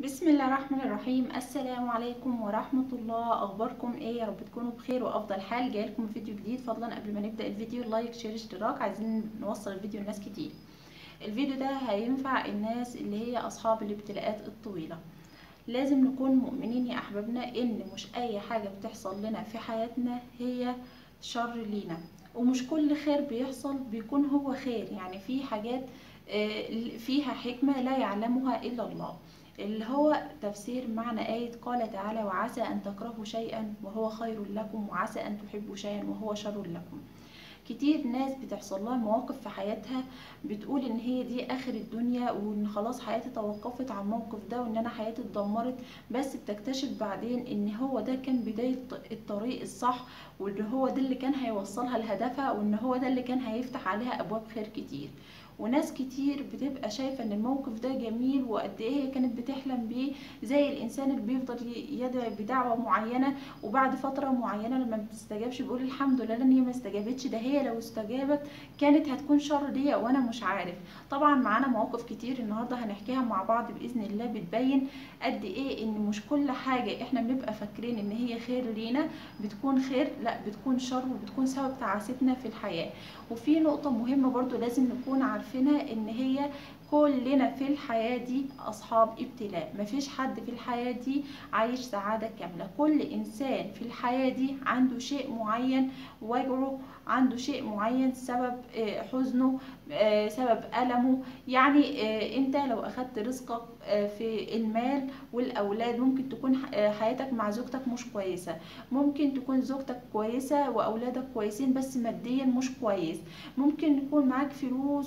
بسم الله الرحمن الرحيم. السلام عليكم ورحمة الله. اخباركم ايه؟ يا رب تكونوا بخير وافضل حال. جايلكم فيديو جديد. فضلا قبل ما نبدأ الفيديو لايك شير اشتراك، عايزين نوصل الفيديو لناس كتير. الفيديو ده هينفع الناس اللي هي اصحاب الابتلاءات الطويلة. لازم نكون مؤمنين يا احبابنا ان مش اي حاجة بتحصل لنا في حياتنا هي شر لينا، ومش كل خير بيحصل بيكون هو خير. يعني في حاجات فيها حكمة لا يعلمها إلا الله، اللي هو تفسير معنى آية قال تعالى: وعسى أن تكرهوا شيئا وهو خير لكم، وعسى أن تحبوا شيئا وهو شر لكم. كتير ناس بتحصل لها مواقف في حياتها بتقول ان هي دي اخر الدنيا، وان خلاص حياتي توقفت على الموقف ده، وان انا حياتي اتدمرت. بس بتكتشف بعدين ان هو ده كان بداية الطريق الصح، وان هو ده اللي كان هيوصلها لهدفها، وان هو ده اللي كان هيفتح عليها ابواب خير كتير. وناس كتير بتبقى شايفة ان الموقف ده جميل وقد ايه هي كانت بتحلم بيه، زي الانسان اللي بيفضل يدعي بدعوة معينة، وبعد فترة معينة لما ما بتستجابش بيقول الحمد لله ان هي ما استجابتش، ده هي لو استجابت كانت هتكون شر ليا وانا مش عارف. طبعا معانا مواقف كتير النهارده هنحكيها مع بعض باذن الله، بتبين قد ايه ان مش كل حاجة احنا بنبقى فاكرين ان هي خير لينا بتكون خير، لا بتكون شر، وبتكون سبب تعاستنا في الحياة. وفي نقطة مهمة برضو لازم نكون عارفينها، ان هي كلنا في الحياة دي أصحاب ابتلاء. مفيش حد في الحياة دي عايش سعادة كاملة. كل إنسان في الحياة دي عنده شيء معين واجهه، عنده شيء معين سبب حزنه، سبب ألمه. يعني انت لو أخدت رزقك في المال والأولاد، ممكن تكون حياتك مع زوجتك مش كويسة، ممكن تكون زوجتك كويسة وأولادك كويسين بس ماديا مش كويس، ممكن يكون معاك فلوس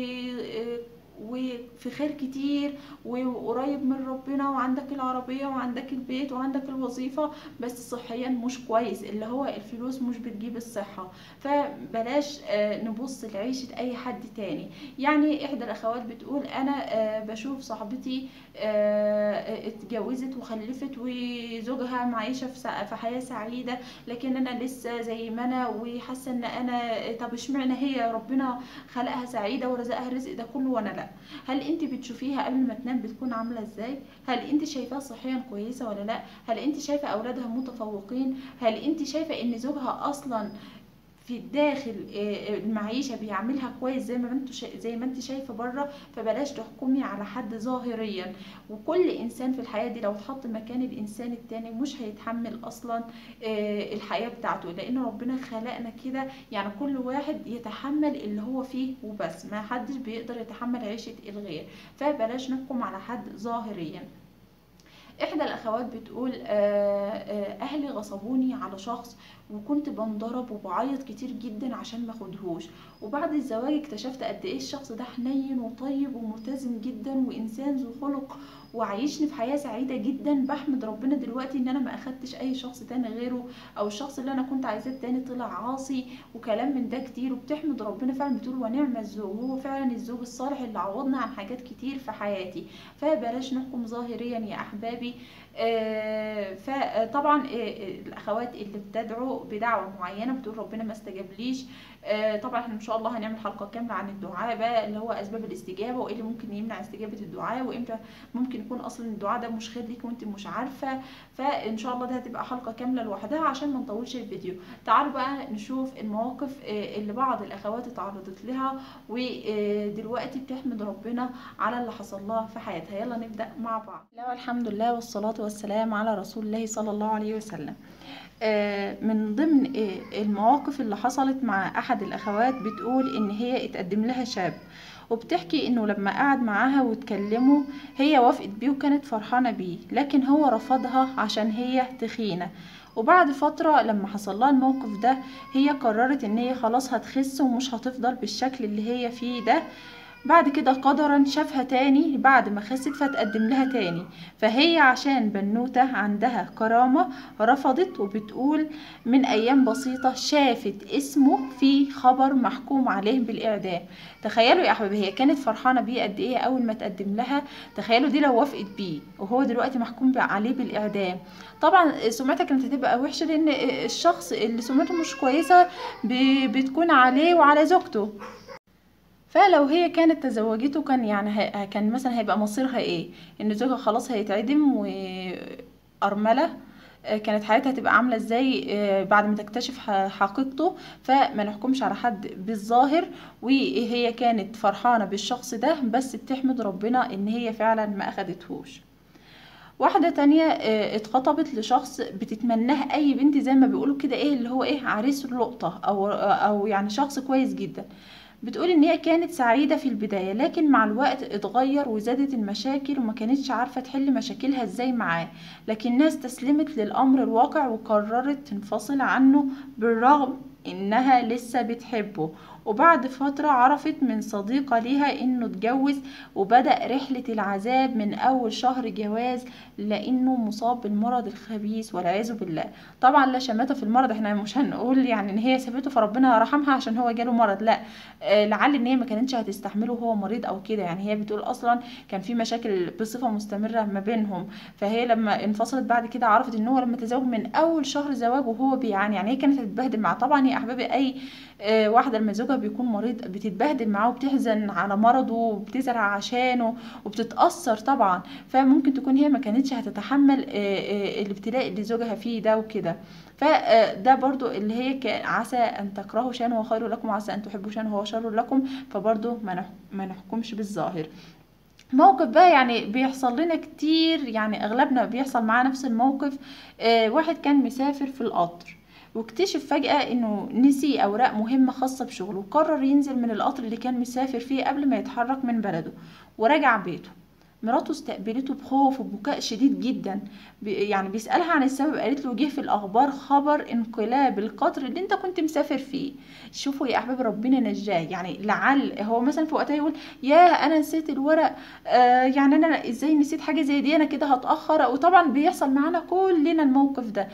وفي خير كتير وقريب من ربنا، وعندك العربية وعندك البيت وعندك الوظيفة، بس صحيا مش كويس، اللي هو الفلوس مش بتجيب الصحة. فبلاش نبص لعيشة اي حد تاني. يعني احدى الاخوات بتقول: انا بشوف صاحبتي اتجوزت وخلفت وزوجها معيشة في حياة سعيدة، لكن انا لسه زي ما انا، وحاسة ان انا طب اشمعنى هي ربنا خلقها سعيدة ورزقها الرزق ده كله وانا لا؟ هل انت بتشوفيها قبل ما تنام بتكون عاملة ازاي؟ هل انت شايفاها صحيا كويسة ولا لا؟ هل انت شايفة اولادها متفوقين؟ هل انت شايفة ان زوجها اصلا في الداخل المعيشة بيعملها كويس زي ما انت شايفة بره؟ فبلاش تحكمي على حد ظاهريا. وكل انسان في الحياة دي لو اتحط مكان الانسان التاني مش هيتحمل اصلا الحياة بتاعته، لان ربنا خلقنا كده. يعني كل واحد يتحمل اللي هو فيه وبس، ما حدش بيقدر يتحمل عيشة الغير. فبلاش نحكم على حد ظاهريا. احدى الاخوات بتقول: اهلي غصبوني على شخص، وكنت بنضرب وبعيط كتير جدا عشان ما اخدهوش، وبعد الزواج اكتشفت قد ايه الشخص ده حنين وطيب وملتزم جدا وانسان ذو خلق، وعايشني في حياة سعيدة جدا. بحمد ربنا دلوقتي ان انا ما اخدتش اي شخص تاني غيره، او الشخص اللي انا كنت عايزاه التاني طلع عاصي، وكلام من ده كتير. وبتحمد ربنا فعلا، بتقول: ونعم الزوج، هو فعلا الزوج الصالح اللي عوضنا عن حاجات كتير في حياتي. فبلاش نحكم ظاهريا يا احبابي. فطبعا الاخوات اللي بتدعو بدعوه معينه بتقول ربنا ما استجابليش، طبعا احنا ان شاء الله هنعمل حلقه كامله عن الدعاء بقى، اللي هو اسباب الاستجابه، وايه اللي ممكن يمنع استجابه الدعاء، وامتى ممكن يكون اصلا الدعاء ده مش خير ليك وانت مش عارفه. فان شاء الله ده هتبقى حلقه كامله لوحدها عشان ما نطولش الفيديو. تعالوا بقى نشوف المواقف اللي بعض الاخوات اتعرضت لها ودلوقتي بتحمد ربنا على اللي حصل لها في حياتها. يلا نبدا مع بعض. لا، والحمد لله والصلاه والسلام على رسول الله صلى الله عليه وسلم. من ضمن المواقف اللي حصلت مع احد الاخوات، بتقول ان هي اتقدم لها شاب، وبتحكي انه لما قعد معاها واتكلموا هي وافقت بيه وكانت فرحانة بيه، لكن هو رفضها عشان هي تخينة. وبعد فترة لما حصل لها الموقف ده، هي قررت ان هي خلاص هتخس ومش هتفضل بالشكل اللي هي فيه ده. بعد كده قدرا شافها تاني بعد ما خست فتقدم لها تاني، فهي عشان بنوتة عندها كرامة رفضت. وبتقول من ايام بسيطة شافت اسمه في خبر محكوم عليه بالاعدام. تخيلوا يا احبابي هي كانت فرحانة بيه قد ايه اول ما تقدم لها. تخيلوا دي لو وافقت بيه وهو دلوقتي محكوم عليه بالاعدام، طبعا سمعتها كانت هتبقى وحشة، لان الشخص اللي سمعته مش كويسة بتكون عليه وعلى زوجته. فلو هي كانت تزوجته كان يعني كان مثلا هيبقى مصيرها ايه؟ ان زوجها خلاص هيتعدم وأرملة. كانت حياتها تبقى عاملة ازاي بعد ما تكتشف حقيقته. فما نحكمش على حد بالظاهر. وهي كانت فرحانة بالشخص ده بس بتحمد ربنا ان هي فعلا ما اخدتهوش. واحدة تانية اتخطبت لشخص بتتمناه اي بنت زي ما بيقولوا كده، ايه اللي هو ايه، عريس اللقطة او يعني شخص كويس جدا. بتقول ان هي كانت سعيدة في البداية لكن مع الوقت اتغير وزادت المشاكل وما كانتش عارفة تحل مشاكلها ازاي معاه. لكن ناس استسلمت للامر الواقع وقررت تنفصل عنه بالرغم انها لسه بتحبه. وبعد فترة عرفت من صديقة ليها انه اتجوز وبدأ رحلة العذاب من اول شهر جواز لانه مصاب بالمرض الخبيث والعياذ بالله. طبعا لا شماتة في المرض، احنا مش هنقول يعني ان هي سابته فربنا رحمها عشان هو جاله مرض، لا. لعل ان هي ما كانتش هتستحمله وهو مريض او كده. يعني هي بتقول اصلا كان في مشاكل بصفة مستمرة ما بينهم. فهي لما انفصلت بعد كده عرفت ان هو لما تزوج من اول شهر زواج وهو بيعاني، يعني هي كانت هتتبهدل معاه. طبعا يا احبابي اي واحدة لما زوجها بيكون مريض بتتبهدل معاه وبتحزن على مرضه وبتزرع عشانه وبتتأثر طبعا. فممكن تكون هي ما كانتش هتتحمل الابتلاء اللي زوجها فيه ده وكده. فده برضو اللي هي عسى ان تكرهوا شيئا وهو خير لكم وعسى ان تحبوا شيئا وهو شر لكم. فبرضو ما نحكمش بالظاهر. موقف بقى يعني بيحصل لنا كتير، يعني اغلبنا بيحصل معاه نفس الموقف. واحد كان مسافر في القطر واكتشف فجأة انه نسي اوراق مهمة خاصة بشغله وقرر ينزل من القطر اللي كان مسافر فيه قبل ما يتحرك من بلده ورجع بيته. مراته استقبلته بخوف وبكاء شديد جدا. يعني بيسألها عن السبب، قالت له جه في الأخبار خبر انقلاب القطر اللي انت كنت مسافر فيه. شوفوا يا أحباب ربنا نجاه. يعني لعل هو مثلا في وقتها يقول يا أنا نسيت الورق، يعني أنا إزاي نسيت حاجة زي دي، أنا كده هتأخر. وطبعا بيحصل معانا كلنا الموقف ده.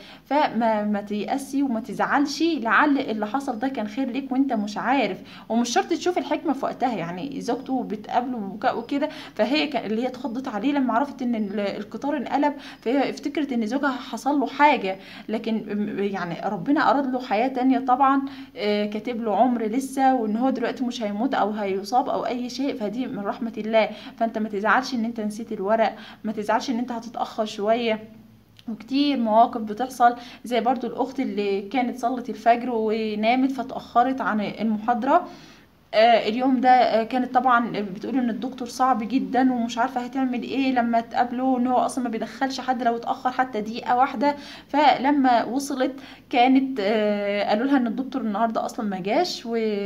فما تيأسي وما تزعلش، لعل اللي حصل ده كان خير ليك وانت مش عارف. ومش شرط تشوف الحكمة في وقتها. يعني زوجته بتقابله ببكاء وكده، فهي اللي هي اتخضت عليه لما عرفت ان القطار انقلب. فهي افتكرت ان زوجها حصل له حاجة، لكن يعني ربنا اراد له حياة تانية طبعا. كاتب له عمر لسه وان هو دلوقتي مش هيموت او هيصاب او اي شيء. فدي من رحمة الله. فانت ما تزعلش ان انت نسيت الورق، ما تزعلش ان انت هتتأخر شوية. وكتير مواقف بتحصل زي برضو الاخت اللي كانت صلت الفجر ونامت فتأخرت عن المحاضرة. اليوم ده كانت طبعا بتقول ان الدكتور صعب جدا ومش عارفه هتعمل ايه لما تقابله، ان هو اصلا ما بيدخلش حد لو اتاخر حتى دقيقه واحده. فلما وصلت كانت قالوا لها ان الدكتور النهارده اصلا ما جاش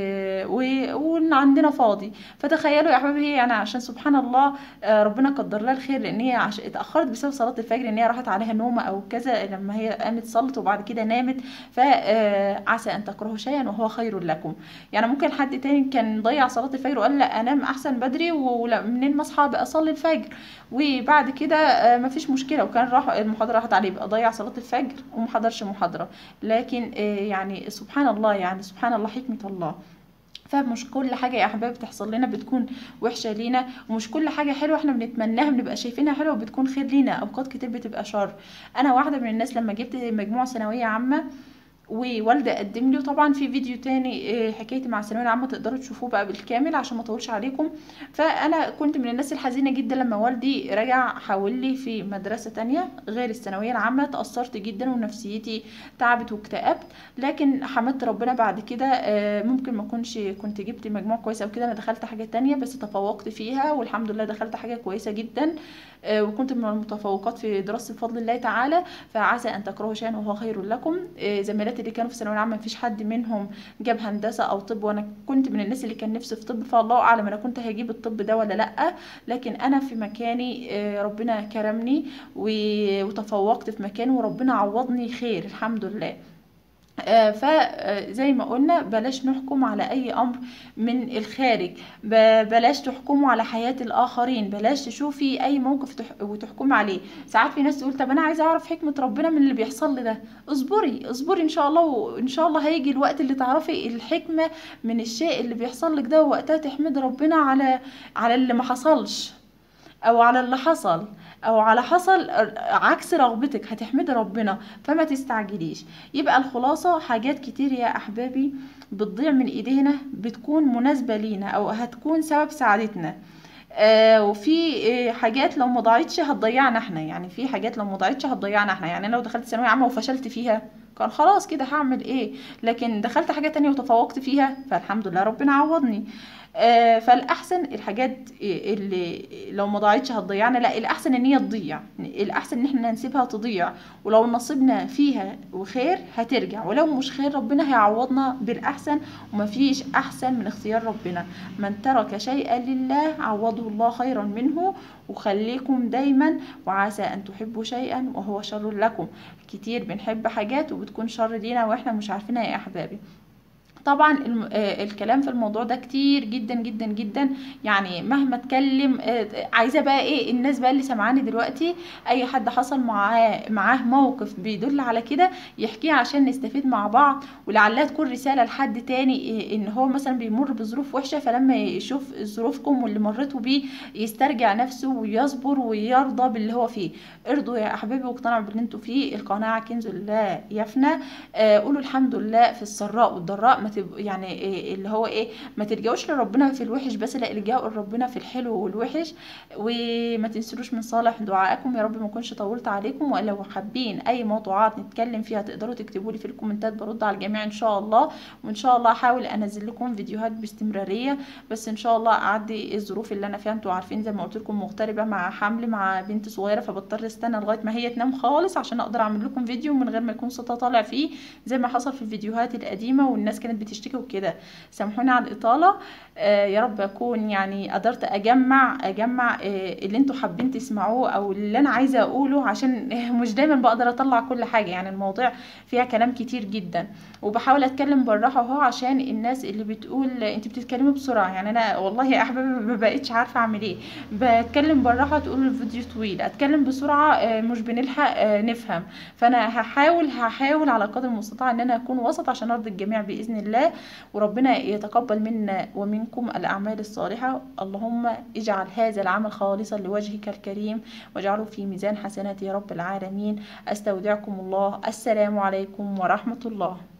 وان عندنا فاضي. فتخيلوا يا احبابي، هي يعني عشان سبحان الله ربنا قدر لها الخير، لان هي اتاخرت بسبب صلاه الفجر، ان هي راحت عليها نومه او كذا لما هي قامت صلت وبعد كده نامت. فعسى ان تكرهوا شيئا وهو خير لكم. يعني ممكن حد تاني كان ضيع صلاة الفجر وقال لا انام احسن بدري ومنين ما اصحى بقى اصلي الفجر، وبعد كده مفيش مشكلة وكان راح المحاضرة راحت عليه، بقى ضيع صلاة الفجر وما حضرش محاضرة. لكن يعني سبحان الله، يعني سبحان الله حكمة الله. فمش كل حاجة يا احبابي بتحصل لنا بتكون وحشة لينا، ومش كل حاجة حلوة احنا بنتمناها بنبقى شايفينها حلوة وبتكون خير لينا. اوقات كتير بتبقى شر. انا واحدة من الناس لما جبت مجموعة ثانوية عامة ووالده قدم لي، وطبعا في فيديو تاني حكايتي مع الثانويه العامه تقدروا تشوفوه بقى بالكامل عشان ما اطولش عليكم. فانا كنت من الناس الحزينه جدا لما والدي رجع حول لي في مدرسه تانية غير الثانويه العامه. تاثرت جدا ونفسيتي تعبت واكتئبت. لكن حمدت ربنا بعد كده. ممكن ما كنت جبت مجموع كويس او كده، انا دخلت حاجه تانية بس تفوقت فيها والحمد لله دخلت حاجه كويسه جدا. وكنت من المتفوقات في دراستي بفضل الله تعالى. فعسى ان تكرهوا شيئا وهو خير لكم. زميلاتي اللي كانوا في الثانويه العامه مفيش حد منهم جاب هندسه او طب، وانا كنت من الناس اللي كان نفسي في طب، فالله اعلم انا كنت هجيب الطب ده ولا لا. لكن انا في مكاني ربنا كرمني وتفوقت في مكاني وربنا عوضني خير الحمد لله. فزي ما قلنا بلاش نحكم على اي امر من الخارج، بلاش تحكموا على حياة الاخرين، بلاش تشوفي اي موقف وتحكمي عليه. ساعات في ناس تقول طب انا عايزه اعرف حكمة ربنا من اللي بيحصل لي ده. اصبري اصبري ان شاء الله، وان شاء الله هيجي الوقت اللي تعرفي الحكمة من الشيء اللي بيحصل لك ده، ووقتها تحمد ربنا على اللي ما حصلش. او على اللي حصل او على حصل عكس رغبتك هتحمدي ربنا، فما تستعجليش. يبقى الخلاصة حاجات كتير يا احبابي بتضيع من ايدينا بتكون مناسبة لينا او هتكون سبب سعادتنا. وفي حاجات لو ما ضاعتش هتضيعنا احنا، يعني في حاجات لو ما ضاعتش هتضيعنا احنا. يعني انا لو دخلت ثانويه عامه وفشلت فيها كان خلاص كده هعمل ايه، لكن دخلت حاجه تانية وتفوقت فيها فالحمد لله ربنا عوضني. فالاحسن الحاجات اللي لو ما ضاعتش هتضيعنا، لا الاحسن ان هي تضيع، الاحسن ان احنا نسيبها تضيع، ولو نصيبنا فيها وخير هترجع، ولو مش خير ربنا هيعوضنا بالاحسن. ومفيش احسن من اختيار ربنا. من ترك شيئا لله عوضه الله خيرا منه. وخليكم دايما وعسى ان تحبوا شيئا وهو شر لكم. كتير بنحب حاجات وبتكون شر لينا واحنا مش عارفينها يا احبابي. طبعا الكلام في الموضوع ده كتير جدا جدا جدا، يعني مهما اتكلم عايزه بقى ايه الناس بقى اللي سمعاني دلوقتي، اي حد حصل معاه موقف بيدل على كده يحكيه عشان نستفيد مع بعض، ولعلها تكون رساله لحد تاني ان هو مثلا بيمر بظروف وحشه، فلما يشوف ظروفكم واللي مريتوا بيه يسترجع نفسه ويصبر ويرضى باللي هو فيه. ارضوا يا احبابي واقتنعوا باللي انتوا فيه، القناعه كنز لا يفنى. قولوا الحمد لله في السراء والضراء، ما يعني إيه اللي هو ايه، ما تلجأوش لربنا في الوحش بس، لا الجأوا لربنا في الحلو والوحش. وما تنسلوش من صالح دعائكم. يا رب ما اكونش طولت عليكم، ولو حابين اي موضوعات نتكلم فيها تقدروا تكتبوا لي في الكومنتات، برد على الجميع ان شاء الله. وان شاء الله احاول انزل لكم فيديوهات باستمراريه، بس ان شاء الله اعدي الظروف اللي انا فيها. انتوا عارفين زي ما قلت لكم مغتربه مع حمل مع بنت صغيره، فبضطر استنى لغايه ما هي تنام خالص عشان اقدر اعمل لكم فيديو من غير ما يكون صوتها طالع فيه زي ما حصل في الفيديوهات القديمه والناس كانت بتشتكي وكده. سامحوني على الاطاله. يا رب اكون يعني قدرت اجمع اللي انتوا حابين تسمعوه او اللي انا عايزه اقوله، عشان مش دايما بقدر اطلع كل حاجه، يعني المواضيع فيها كلام كتير جدا، وبحاول اتكلم بالراحه اهو عشان الناس اللي بتقول انت بتتكلمي بسرعه. يعني انا والله يا احبابي ما بقتش عارفه اعمل ايه، بتكلم بالراحه تقولوا الفيديو طويل، اتكلم بسرعه مش بنلحق نفهم. فانا هحاول على قدر المستطاع ان انا اكون وسط عشان ارضي الجميع باذن الله، وربنا يتقبل منا ومنكم الاعمال الصالحه. اللهم اجعل هذا العمل خالصا لوجهك الكريم، واجعله في ميزان حسنات يا رب العالمين. استودعكم الله. السلام عليكم ورحمه الله.